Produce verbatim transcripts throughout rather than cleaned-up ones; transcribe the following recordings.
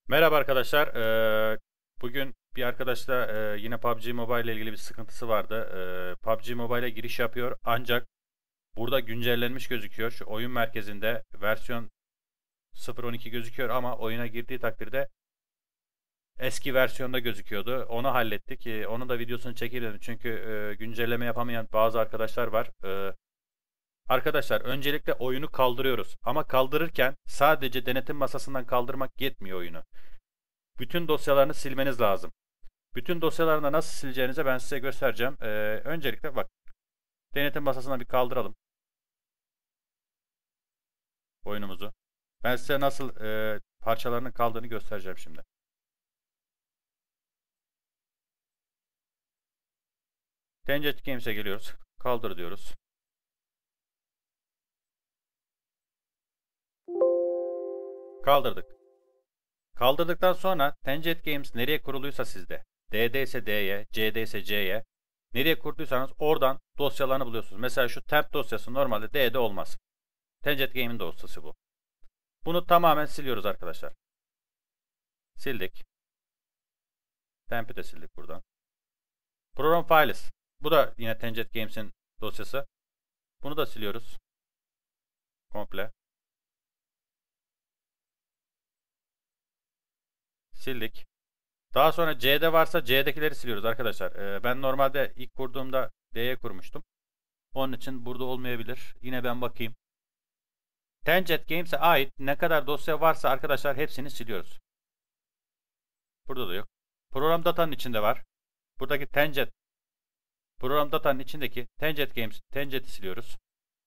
Merhaba arkadaşlar. Ee, bugün bir arkadaşla e, yine P U B G Mobile ile ilgili bir sıkıntısı vardı. Ee, P U B G Mobile'e giriş yapıyor ancak burada güncellenmiş gözüküyor. Şu oyun merkezinde versiyon sıfır nokta on iki gözüküyor ama oyuna girdiği takdirde eski versiyonda gözüküyordu. Onu hallettik. Ee, onun da videosunu çekelim çünkü e, güncelleme yapamayan bazı arkadaşlar var. Ee, arkadaşlar öncelikle oyunu kaldırıyoruz ama kaldırırken sadece denetim masasından kaldırmak yetmiyor oyunu. Bütün dosyalarını silmeniz lazım. Bütün dosyalarını nasıl sileceğinizi ben size göstereceğim. Ee, öncelikle bak, denetim masasına bir kaldıralım oyunumuzu. Ben size nasıl e, parçalarının kaldığını göstereceğim şimdi. Tencent Games'e geliyoruz. Kaldır diyoruz. Kaldırdık. Kaldırdıktan sonra Tencent Games nereye kuruluysa sizde, D'de ise D'ye, C'de ise C'ye, nereye kurduysanız oradan dosyalarını buluyorsunuz. Mesela şu temp dosyası normalde D'de olmaz. Tencent Games'in dosyası bu. Bunu tamamen siliyoruz arkadaşlar. Sildik. Temp'i de sildik buradan. Program Files. Bu da yine Tencent Games'in dosyası. Bunu da siliyoruz. Komple. Sildik. Daha sonra C'de varsa C'dekileri siliyoruz arkadaşlar. Ee, ben normalde ilk kurduğumda D'ye kurmuştum. Onun için burada olmayabilir. Yine ben bakayım. Tencent Games'e ait ne kadar dosya varsa arkadaşlar hepsini siliyoruz. Burada da yok. Program Data'nın içinde var. Buradaki Tencent Program Data'nın içindeki Tencent Games Tencent'i siliyoruz.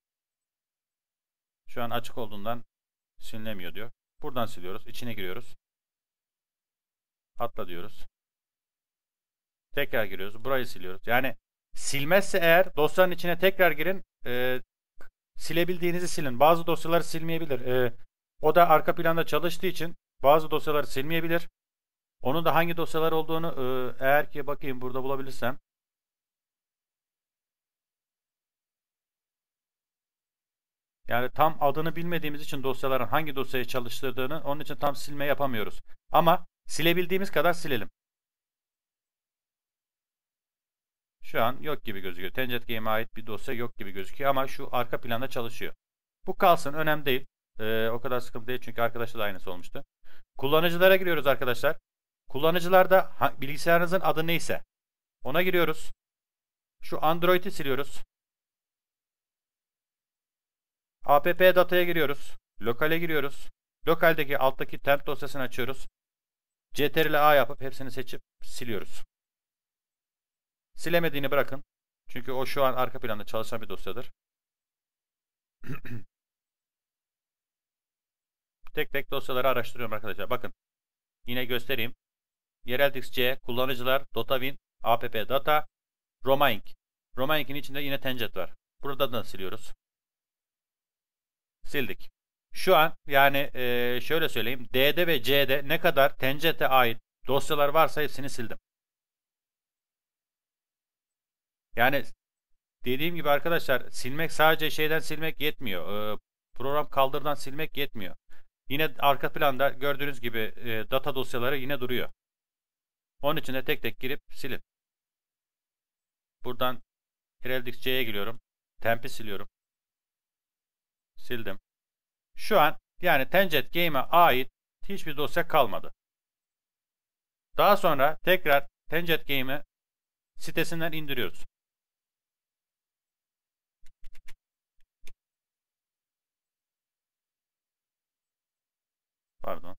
Şu an açık olduğundan silinemiyor diyor. Buradan siliyoruz. İçine giriyoruz. Atla diyoruz. Tekrar giriyoruz. Burayı siliyoruz. Yani silmezse eğer dosyanın içine tekrar girin. E, silebildiğinizi silin. Bazı dosyaları silmeyebilir. E, o da arka planda çalıştığı için bazı dosyaları silmeyebilir. Onun da hangi dosyalar olduğunu e, eğer ki bakayım burada bulabilirsem. Yani tam adını bilmediğimiz için dosyaların hangi dosyayı çalıştırdığını onun için tam silme yapamıyoruz. Ama silebildiğimiz kadar silelim. Şu an yok gibi gözüküyor. Tencent Game'e ait bir dosya yok gibi gözüküyor ama şu arka planda çalışıyor. Bu kalsın, önemli değil. Ee, o kadar sıkıntı değil çünkü arkadaşlar da aynısı olmuştu. Kullanıcılara giriyoruz arkadaşlar. Kullanıcılarda bilgisayarınızın adı neyse ona giriyoruz. Şu Android'i siliyoruz. App dataya giriyoruz. Lokale giriyoruz. Lokaldeki alttaki temp dosyasını açıyoruz. Ctrl A yapıp hepsini seçip siliyoruz. Silemediğini bırakın. Çünkü o şu an arka planda çalışan bir dosyadır. Tek tek dosyaları araştırıyorum arkadaşlar. Bakın. Yine göstereyim. YerelDix C, kullanıcılar, DotaWin, App Data, Romainc. Romainc'in içinde yine Tencent var. Burada da siliyoruz. Sildik. Şu an yani e, şöyle söyleyeyim. D'de ve C'de ne kadar Tencent'e ait dosyalar varsa hepsini sildim. Yani dediğim gibi arkadaşlar silmek sadece şeyden silmek yetmiyor. E, program kaldırdan silmek yetmiyor. Yine arka planda gördüğünüz gibi e, data dosyaları yine duruyor. Onun için de tek tek girip silin. Buradan YerelDix C'ye giriyorum. Temp'i siliyorum. Sildim. Şu an yani Tencent Game'e ait hiçbir dosya kalmadı. Daha sonra tekrar Tencent Game'i sitesinden indiriyoruz. Pardon.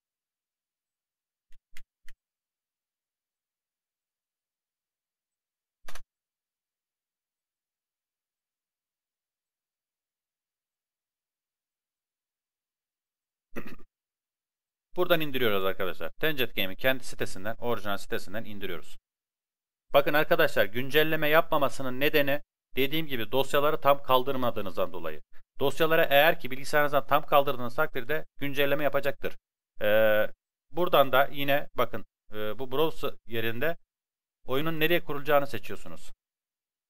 Buradan indiriyoruz arkadaşlar. Tencent Game'i kendi sitesinden, orijinal sitesinden indiriyoruz. Bakın arkadaşlar, güncelleme yapmamasının nedeni dediğim gibi dosyaları tam kaldırmadığınızdan dolayı. Dosyaları eğer ki bilgisayarınızdan tam kaldırdığınız takdirde güncelleme yapacaktır. Ee, buradan da yine bakın e, bu browser yerinde oyunun nereye kurulacağını seçiyorsunuz.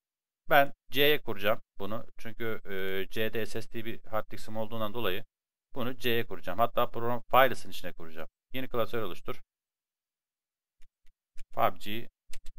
Ben C'ye kuracağım bunu çünkü e, C'de S S D bir hard disk'im olduğundan dolayı Bunu C'ye kuracağım. Hatta program files'ın içine kuracağım. Yeni klasör oluştur. P U B G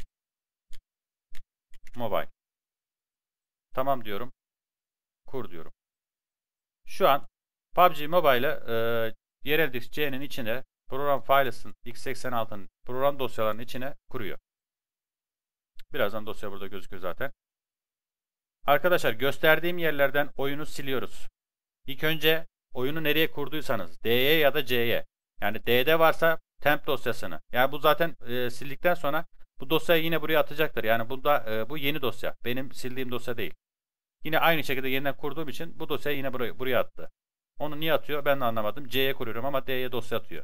Mobile. Tamam diyorum. Kur diyorum. Şu an P U B G Mobile'ı e, yerel disk C'nin içine program files'ın x seksen altının program dosyalarının içine kuruyor. Birazdan dosya burada gözüküyor zaten. Arkadaşlar gösterdiğim yerlerden oyunu siliyoruz. İlk önce oyunu nereye kurduysanız D'ye ya da C'ye. Yani D'de varsa temp dosyasını. Yani bu zaten e, sildikten sonra bu dosyayı yine buraya atacaktır. Yani bunda e, bu yeni dosya. Benim sildiğim dosya değil. Yine aynı şekilde yeniden kurduğum için bu dosyayı yine buraya, buraya attı. Onu niye atıyor ben de anlamadım. C'ye kuruyorum ama D'ye dosya atıyor.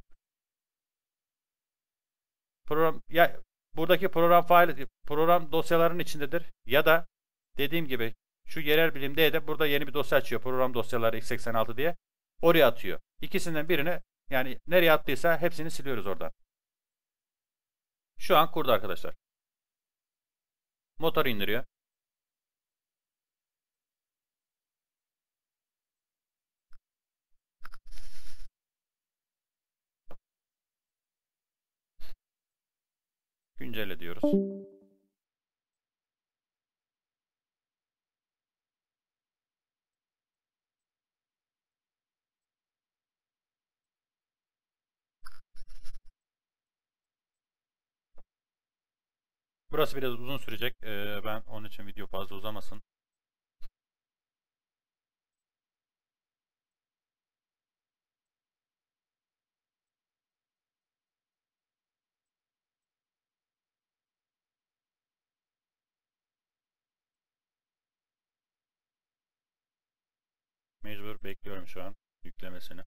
Program ya buradaki program file program dosyalarının içindedir ya da dediğim gibi şu yerel bilim D'de burada yeni bir dosya açıyor. Program dosyaları x seksen altı diye. Oraya atıyor. İkisinden birini yani nereye attıysa hepsini siliyoruz oradan. Şu an kurdu arkadaşlar. Motor indiriyor. Güncelle diyoruz. Burası biraz uzun sürecek. Ee, ben onun için video fazla uzamasın. Mecbur bekliyorum şu an yüklemesini.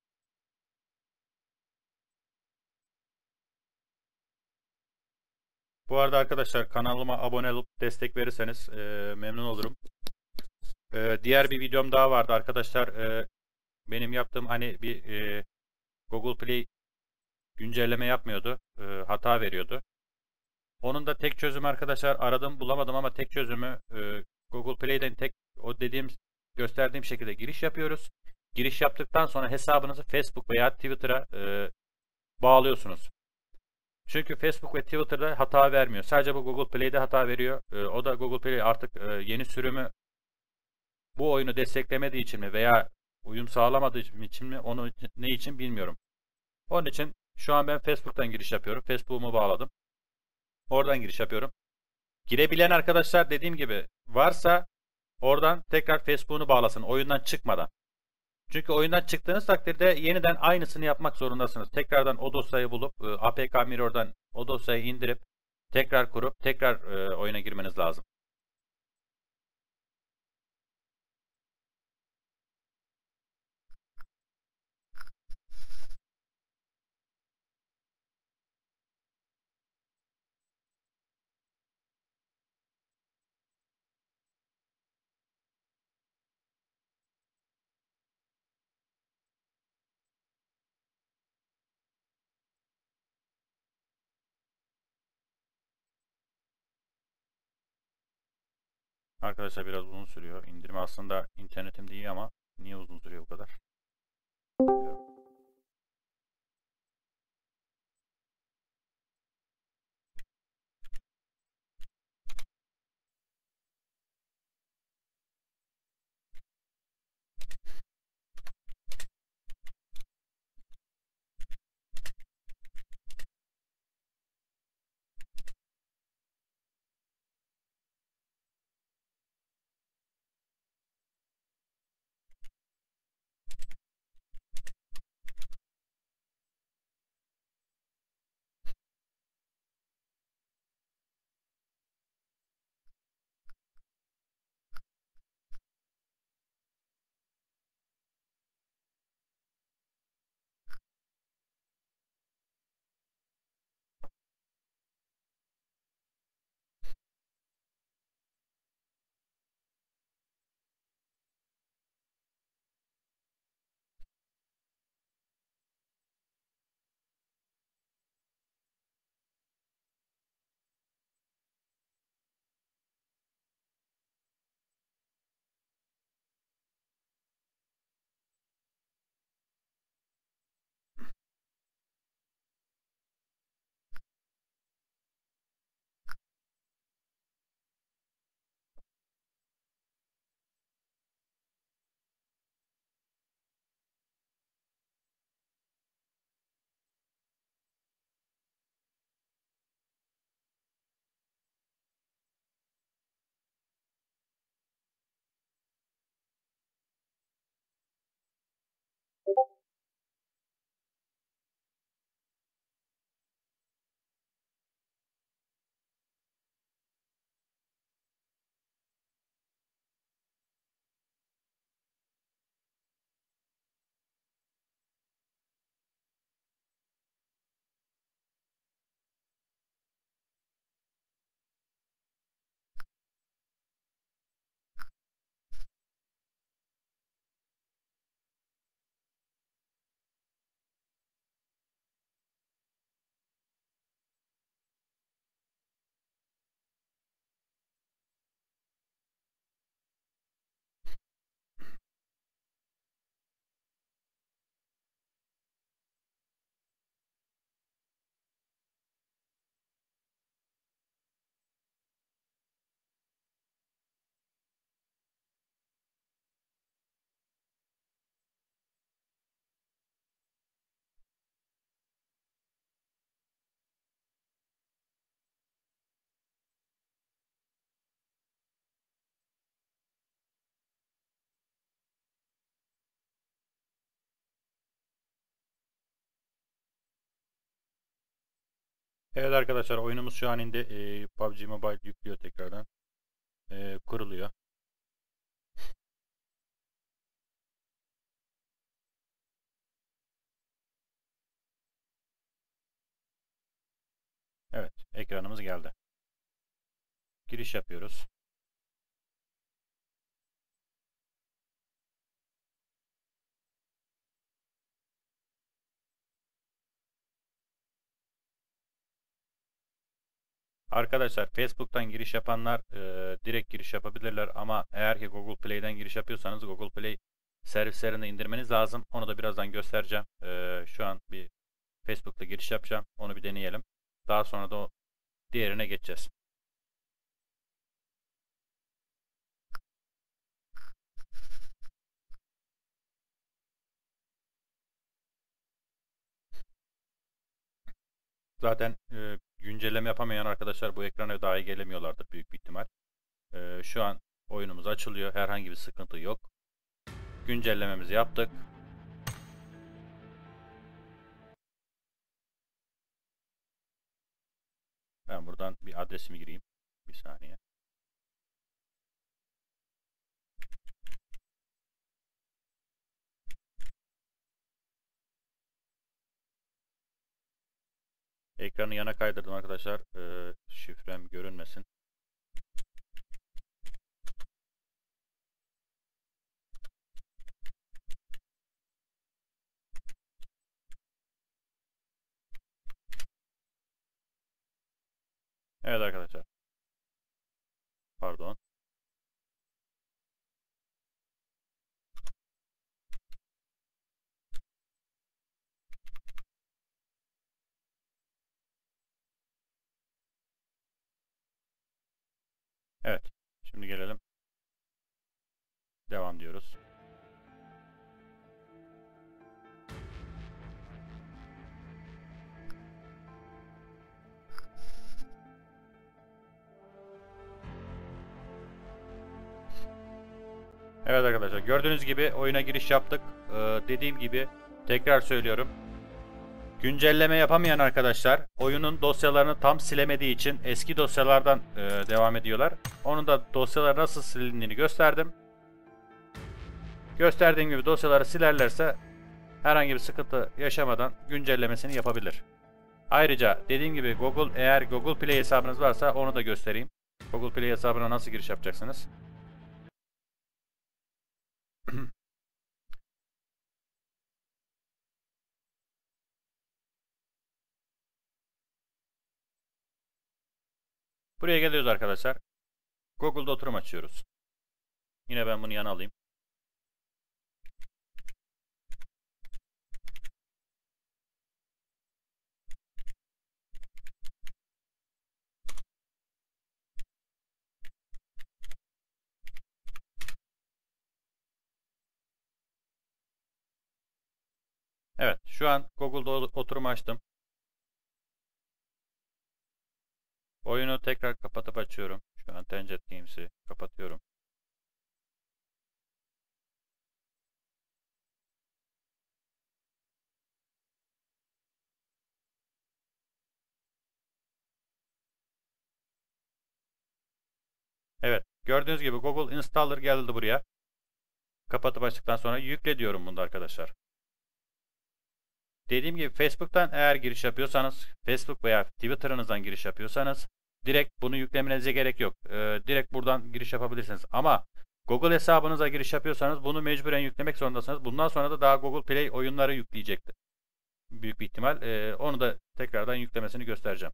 Bu arada arkadaşlar kanalıma abone olup destek verirseniz e, memnun olurum. E, diğer bir videom daha vardı arkadaşlar. E, benim yaptığım hani bir e, Google Play güncelleme yapmıyordu. E, hata veriyordu. Onun da tek çözümü arkadaşlar aradım bulamadım ama tek çözümü e, Google Play'den tek o dediğim gösterdiğim şekilde giriş yapıyoruz. Giriş yaptıktan sonra hesabınızı Facebook veya Twitter'a e, bağlıyorsunuz. Çünkü Facebook ve Twitter'da hata vermiyor. Sadece bu Google Play'de hata veriyor. E, o da Google Play artık e, yeni sürümü bu oyunu desteklemediği için mi veya uyum sağlamadığı için mi onu ne için bilmiyorum. Onun için şu an ben Facebook'tan giriş yapıyorum. Facebook'umu bağladım. Oradan giriş yapıyorum. Girebilen arkadaşlar dediğim gibi varsa oradan tekrar Facebook'unu bağlasın oyundan çıkmadan. Çünkü oyundan çıktığınız takdirde yeniden aynısını yapmak zorundasınız. Tekrardan o dosyayı bulup e, A P K Mirror'dan o dosyayı indirip tekrar kurup tekrar e, oyuna girmeniz lazım. Arkadaşlar biraz uzun sürüyor. İndirme aslında internetim de iyi ama niye uzun sürüyor bu kadar? Bilmiyorum. Evet arkadaşlar, oyunumuz şu an indi. Ee, P U B G Mobile yüklüyor tekrardan. Ee, kuruluyor. Evet, ekranımız geldi. Giriş yapıyoruz. Arkadaşlar, Facebook'tan giriş yapanlar e, direkt giriş yapabilirler ama eğer ki Google Play'den giriş yapıyorsanız Google Play servislerini indirmeniz lazım. Onu da birazdan göstereceğim. E, şu an bir Facebook'ta giriş yapacağım. Onu bir deneyelim. Daha sonra da o diğerine geçeceğiz. Zaten e, güncelleme yapamayan arkadaşlar bu ekrana dahi gelemiyorlardır büyük bir ihtimal. E, şu an oyunumuz açılıyor. Herhangi bir sıkıntı yok. Güncellememizi yaptık. Ben buradan bir adresimi gireyim. Bir saniye. Ekranı yana kaydırdım arkadaşlar. E, şifrem görünmesin. Evet arkadaşlar. Pardon. Evet. Şimdi gelelim. Devam diyoruz. Evet arkadaşlar, gördüğünüz gibi oyuna giriş yaptık. Ee, dediğim gibi tekrar söylüyorum. Güncelleme yapamayan arkadaşlar oyunun dosyalarını tam silemediği için eski dosyalardan e, devam ediyorlar. Onun da dosyalar nasıl silindiğini gösterdim. Gösterdiğim gibi dosyaları silerlerse herhangi bir sıkıntı yaşamadan güncellemesini yapabilir. Ayrıca dediğim gibi Google eğer Google Play hesabınız varsa onu da göstereyim. Google Play hesabına nasıl giriş yapacaksınız? Buraya geliyoruz arkadaşlar. Google'da oturum açıyoruz. Yine ben bunu yana alayım. Evet, şu an Google'da oturum açtım. Oyunu tekrar kapatıp açıyorum. Şu an Tencent Games'i kapatıyorum. Evet, gördüğünüz gibi Google Installer geldi buraya. Kapatıp açtıktan sonra yükle diyorum bunda arkadaşlar. Dediğim gibi Facebook'tan eğer giriş yapıyorsanız, Facebook veya Twitter'ınızdan giriş yapıyorsanız direkt bunu yüklemenize gerek yok. Ee, direkt buradan giriş yapabilirsiniz. Ama Google hesabınıza giriş yapıyorsanız bunu mecburen yüklemek zorundasınız. Bundan sonra da daha Google Play oyunları yükleyecektir. Büyük bir ihtimal. Ee, onu da tekrardan yüklemesini göstereceğim.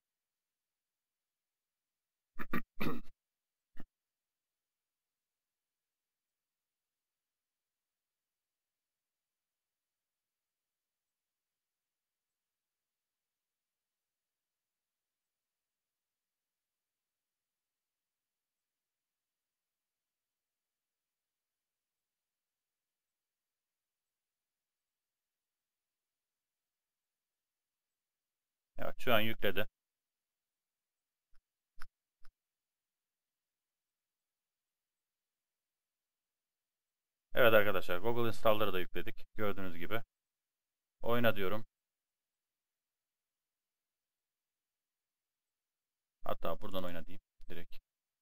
Evet, şu an yükledi. Evet arkadaşlar, Google Installer'ı da yükledik. Gördüğünüz gibi. Oyna diyorum. Hatta buradan oyna diyeyim direkt.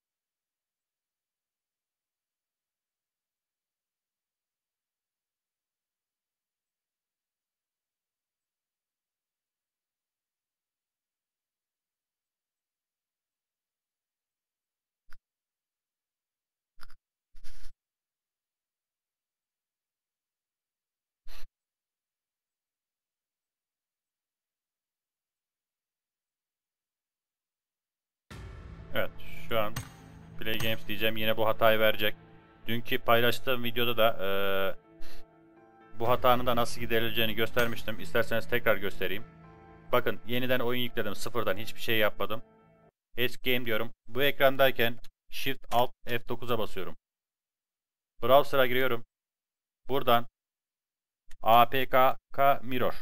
Evet, şu an Play Games diyeceğim, yine bu hatayı verecek. Dünkü paylaştığım videoda da e, bu hatanın da nasıl giderileceğini göstermiştim. İsterseniz tekrar göstereyim. Bakın, yeniden oyun yükledim, sıfırdan hiçbir şey yapmadım. Escape Game diyorum. Bu ekrandayken Shift Alt F dokuza basıyorum. Browser'a giriyorum. Buradan A P K Mirror.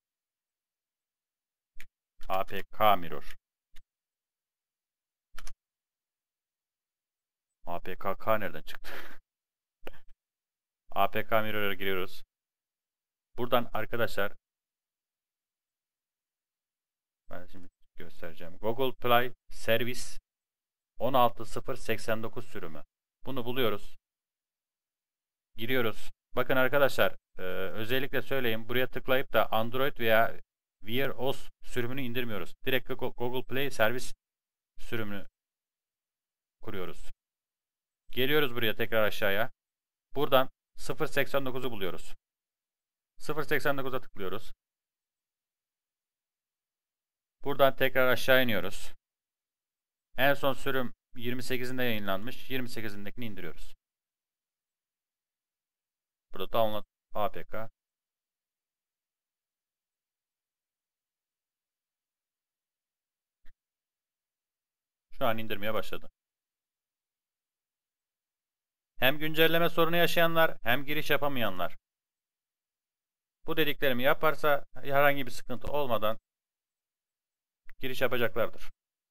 A P K Mirror. A P K K nereden çıktı? A P K Mirror'a giriyoruz. Buradan arkadaşlar, ben şimdi göstereceğim. Google Play Service on altı nokta sıfır nokta seksen dokuz sürümü. Bunu buluyoruz. Giriyoruz. Bakın arkadaşlar, e, özellikle söyleyeyim. Buraya tıklayıp da Android veya Wear O S sürümünü indirmiyoruz. Direkt Google Play Service sürümünü kuruyoruz. Geliyoruz buraya tekrar aşağıya. Buradan sıfır nokta seksen dokuzu buluyoruz. sıfır nokta seksen dokuza tıklıyoruz. Buradan tekrar aşağı iniyoruz. En son sürüm yirmi sekizinde yayınlanmış. yirmi sekizindekini indiriyoruz. Burada download A P K. Şu an indirmeye başladı. Hem güncelleme sorunu yaşayanlar hem giriş yapamayanlar bu dediklerimi yaparsa herhangi bir sıkıntı olmadan giriş yapacaklardır.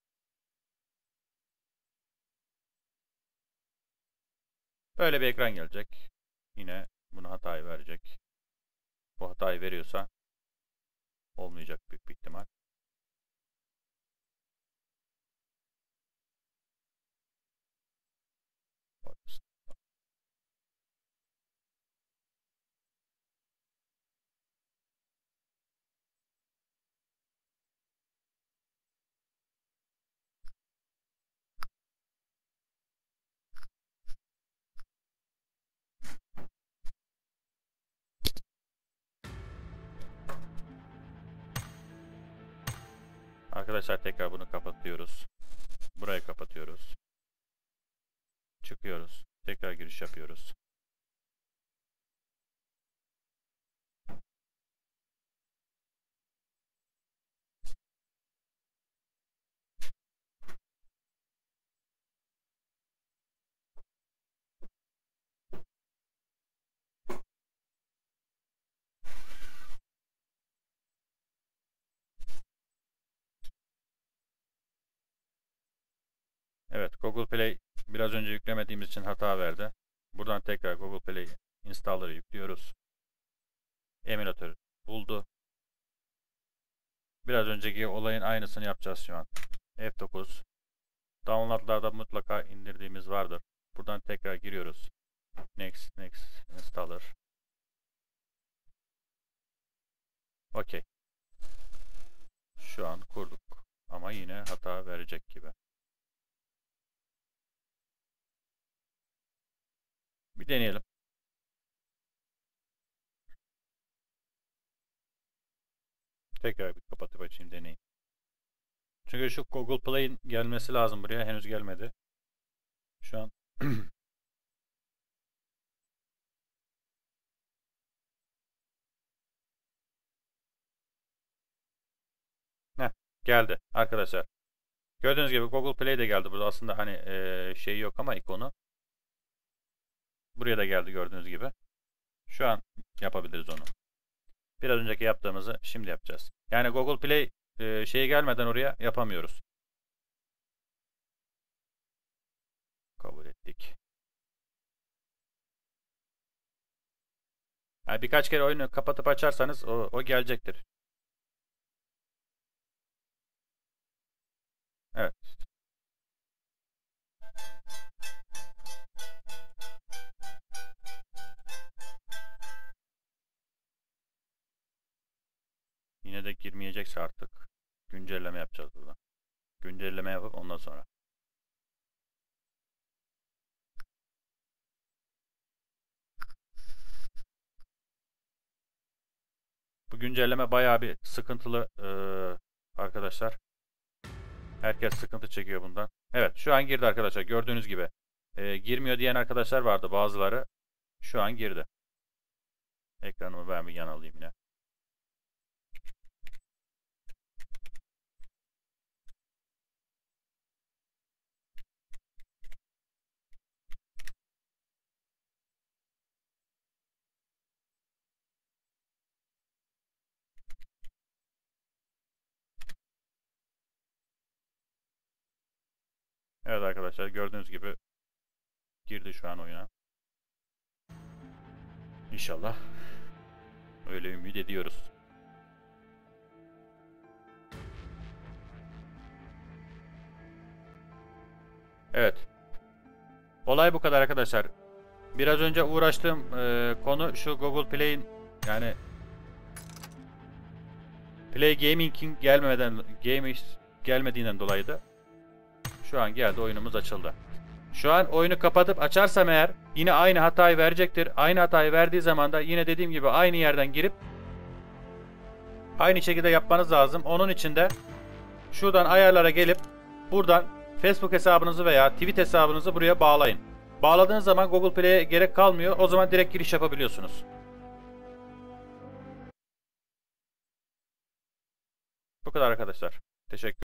Böyle bir ekran gelecek. Yine bunu hatayı verecek. Bu hatayı veriyorsa olmayacak büyük bir ihtimal. Arkadaşlar, tekrar bunu kapatıyoruz. Burayı kapatıyoruz. Çıkıyoruz. Tekrar giriş yapıyoruz. Evet, Google Play biraz önce yüklemediğimiz için hata verdi. Buradan tekrar Google Play installer'ı yüklüyoruz. Emülatör buldu. Biraz önceki olayın aynısını yapacağız şu an. F dokuz. Download'larda mutlaka indirdiğimiz vardır. Buradan tekrar giriyoruz. Next, next, installer. OK. Şu an kurduk. Ama yine hata verecek gibi. Bir deneyelim. Tekrar bir kapatıp açayım, deneyeyim. Çünkü şu Google Play'in gelmesi lazım buraya. Henüz gelmedi. Şu an Heh, geldi arkadaşlar. Gördüğünüz gibi Google Play de geldi. Burada aslında hani e, şey yok ama ikonu. Buraya da geldi gördüğünüz gibi. Şu an yapabiliriz onu. Biraz önceki yaptığımızı şimdi yapacağız. Yani Google Play e, şeye gelmeden oraya yapamıyoruz. Kabul ettik. Yani birkaç kere oyunu kapatıp açarsanız o, o gelecektir. Evet. Neyse artık güncelleme yapacağız buradan. Güncelleme yapıp ondan sonra. Bu güncelleme bayağı bir sıkıntılı ee, arkadaşlar. Herkes sıkıntı çekiyor bundan. Evet, şu an girdi arkadaşlar. Gördüğünüz gibi. E, girmiyor diyen arkadaşlar vardı bazıları. Şu an girdi. Ekranımı ben bir yan alayım yine. Evet arkadaşlar, gördüğünüz gibi girdi şu an oyuna. İnşallah. Öyle ümit ediyoruz. Evet. Olay bu kadar arkadaşlar. Biraz önce uğraştığım e, konu şu Google Play'in, yani Play Gaming'in gelmeden Gaming gelmediğinden dolayıydı. Şu an geldi, oyunumuz açıldı. Şu an oyunu kapatıp açarsam eğer yine aynı hatayı verecektir. Aynı hatayı verdiği zaman da yine dediğim gibi aynı yerden girip aynı şekilde yapmanız lazım. Onun için de şuradan ayarlara gelip buradan Facebook hesabınızı veya Twitter hesabınızı buraya bağlayın. Bağladığınız zaman Google Play'e gerek kalmıyor. O zaman direkt giriş yapabiliyorsunuz. Bu kadar arkadaşlar. Teşekkür